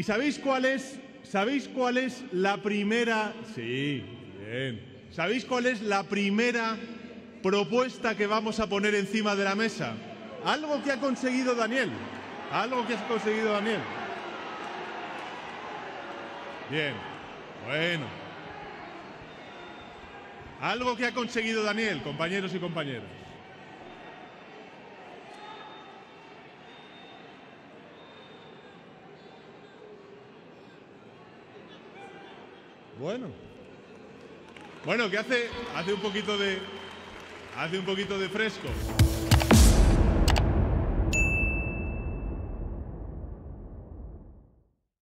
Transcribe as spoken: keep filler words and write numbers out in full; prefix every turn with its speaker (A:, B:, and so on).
A: sabéis cuál es? ¿Sabéis cuál es la primera? Sí, bien. ¿Sabéis cuál es la primera propuesta que vamos a poner encima de la mesa? Algo que ha conseguido Daniel. Algo que ha conseguido Daniel. Bien. Bueno. Algo que ha conseguido Daniel, compañeros y compañeras. Bueno. Bueno, que hace, hace un poquito de, hace un poquito de fresco.